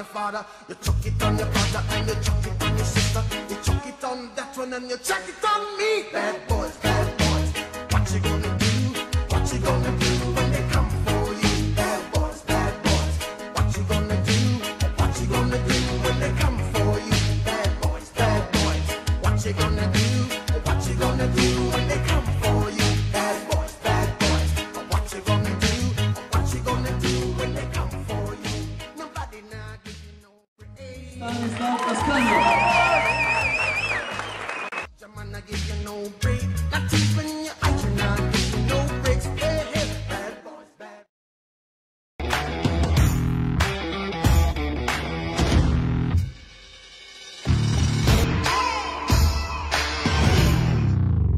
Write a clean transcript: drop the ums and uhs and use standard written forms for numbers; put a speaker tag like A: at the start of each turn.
A: your father, you chuck it on your brother, and you chuck it on your sister. You chuck it on that one, and you chuck it on me. Bad boys, what you gonna do? What you gonna do?